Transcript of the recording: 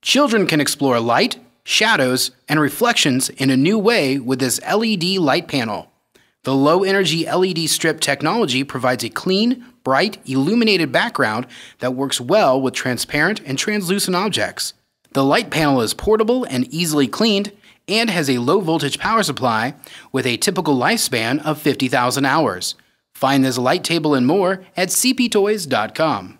Children can explore light, shadows, and reflections in a new way with this LED light panel. The low-energy LED strip technology provides a clean, bright, illuminated background that works well with transparent and translucent objects. The light panel is portable and easily cleaned and has a low-voltage power supply with a typical lifespan of 50,000 hours. Find this light table and more at cptoys.com.